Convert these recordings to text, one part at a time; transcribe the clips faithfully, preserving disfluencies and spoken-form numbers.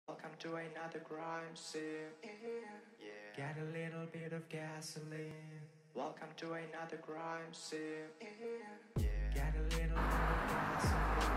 Welcome to another crime scene. Yeah. Get a little bit of gasoline. Welcome to another crime scene. Yeah. Get a little bit of gasoline.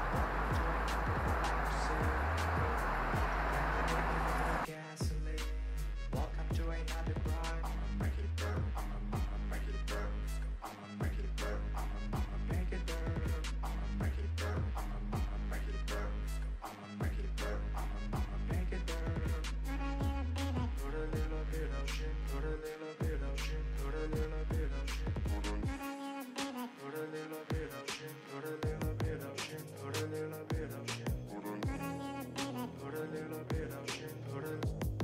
Welcome to another crime scene. Get a little bit of gasoline. Welcome to another crime. I'ma make it burn. I'ma, I'ma make it burn. I'ma make it burn. I'ma, I'ma make it burn. I'ma make it burn. I'ma, I'ma make it burn. I'ma make it burn. I'ma, I'ma make it burn. Put a little bit of shit. Put a little bit of shit. Put a little bit of shit. Put a little bit of shit. Put a little bit of shit. Put a little bit of shit. Put a little bit of shit. Put a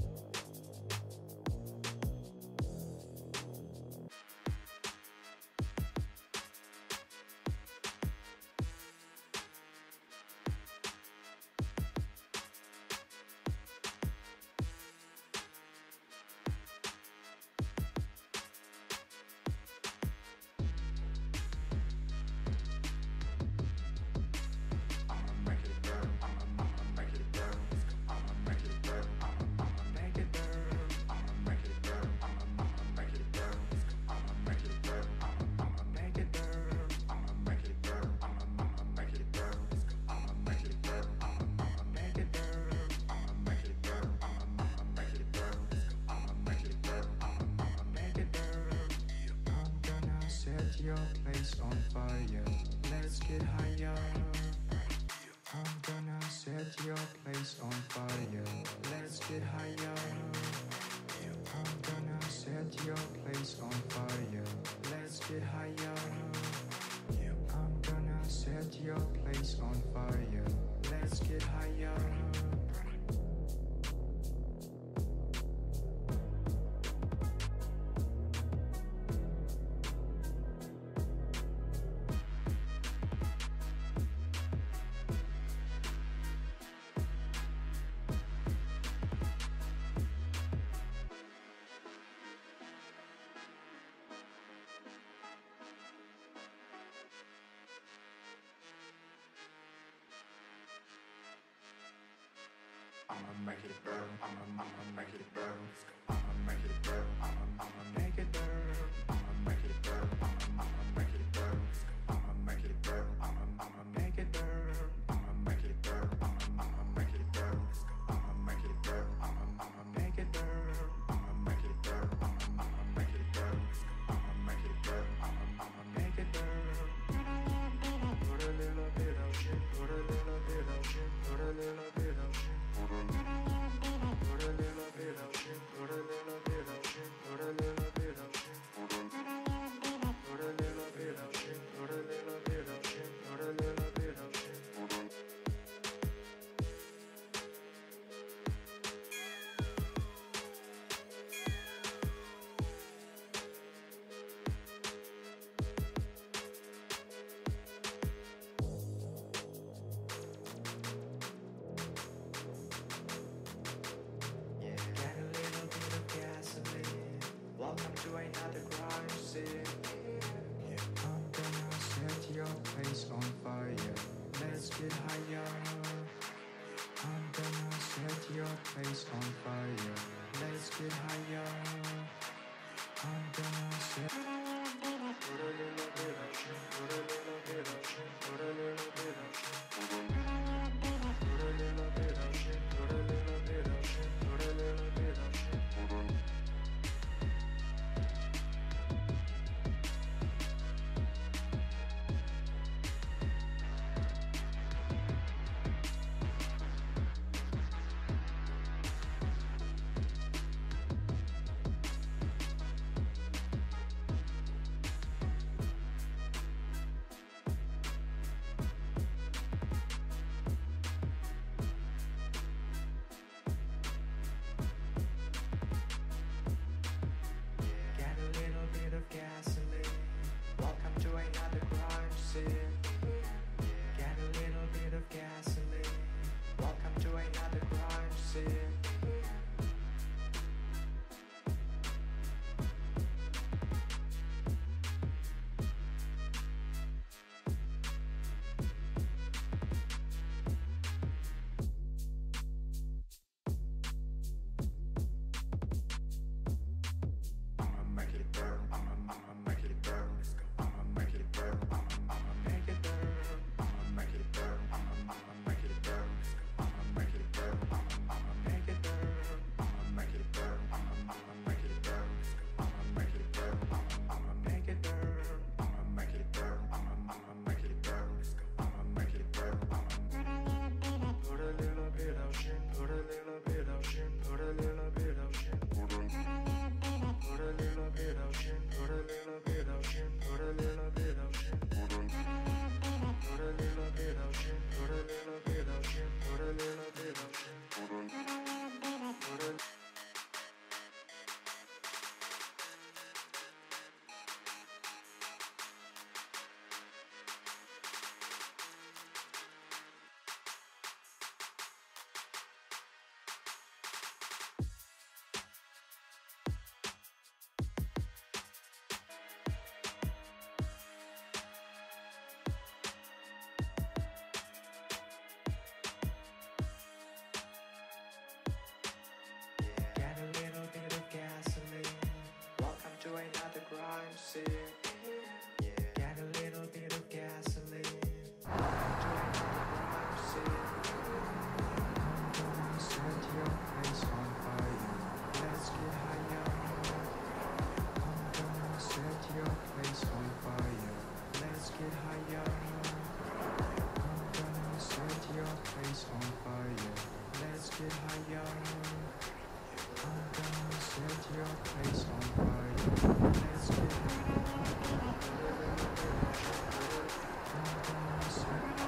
I'ma make it burn, I'ma, I'ma make it burn, I'ma make it burn, I'ma, I'ma make it burn, I'ma make it burn, I'ma, I'ma make it burn, I'ma make it burn, I'ma, I'ma make it burn, I'ma make it burn, I'ma, I'ma make it burn, I'ma make it burn, I'ma, I'ma make it burn, I'ma make it burn, I'ma, I'ma make it burn, I'ma make it burn, I'ma, I'ma make it burn. Put a little bit of shit, put a little bit of shit, put a little bit of shit. Put a little bit of shit, put a little bit of shit, put a little bit of shit. Put a little bit of shit, put a little bit of shit, put a little bit of shit. Welcome to another crime scene. I'm gonna set your place on fire. Let's get higher. I'm gonna set your place on fire. Let's get higher. I'm gonna set. Put a little bit of shit. Put a little bit of shit. Put a little bit of shit. Put a little bit of shit. Put a little bit of shit. Put a little bit of shit. get higher. I'm gonna set your place on fire. Let's get higher. I'm gonna set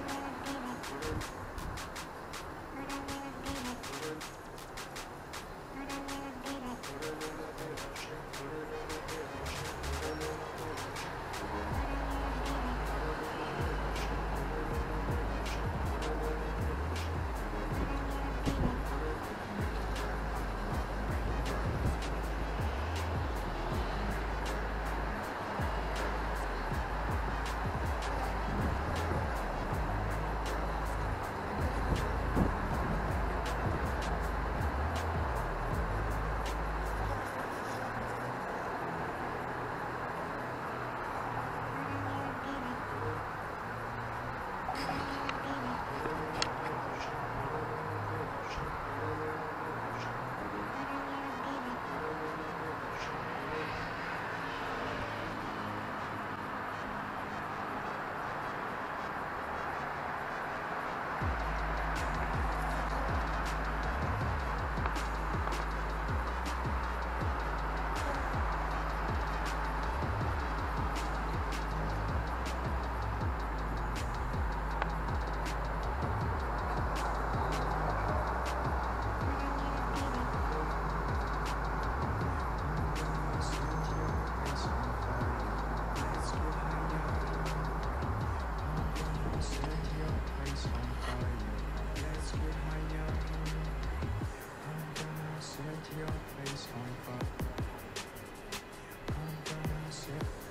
your place on fire. I'm gonna set